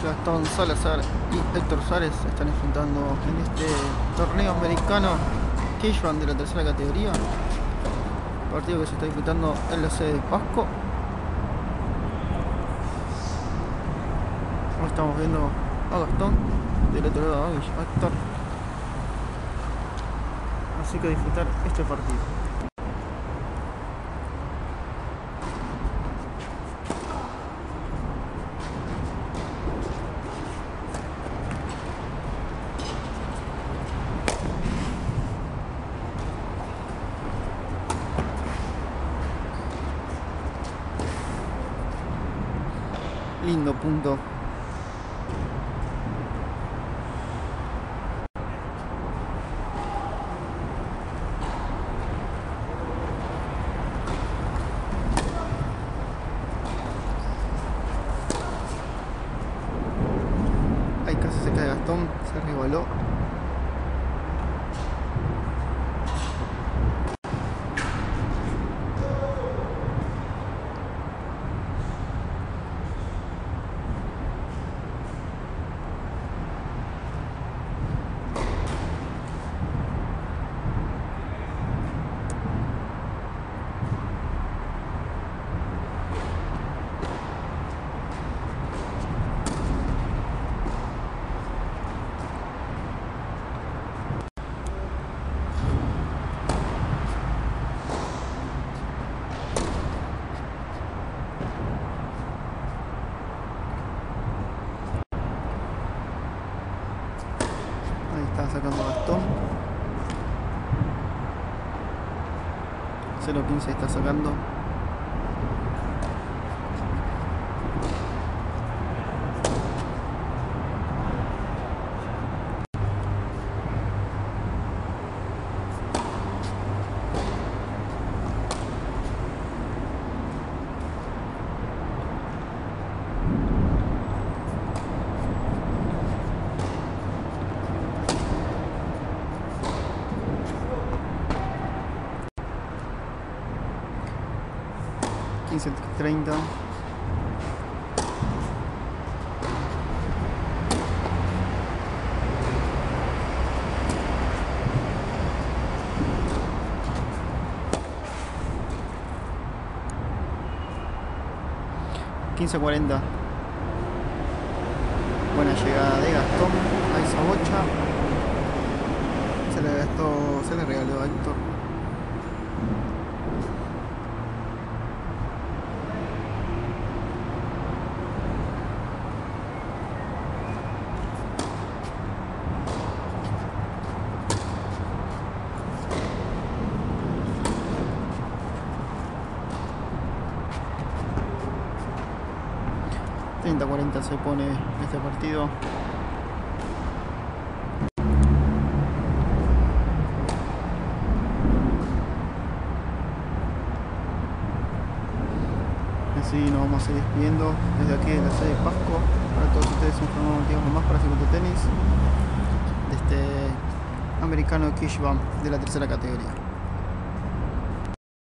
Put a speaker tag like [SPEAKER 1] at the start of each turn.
[SPEAKER 1] Gastón Salazar y Héctor Suárez se están enfrentando en este torneo americano Cage de la tercera categoría. Partido que se está disputando en la sede de Pasco. Estamos viendo a Gastón, del otro lado a Héctor. Así que disfrutar este partido. Lindo punto. Ahí casi se cae Gastón, se resbaló. Está sacando Gastón. 0.15 está sacando. $15.30. $15.40. Buena llegada de Gastón a esa bocha. Se le regaló a Héctor. $30.40 se pone este partido. Así nos vamos a ir despidiendo desde aquí de la sede de Pasco. Para todos ustedes un formato motivo más para Circuito Tenis de este americano Cage de la tercera categoría.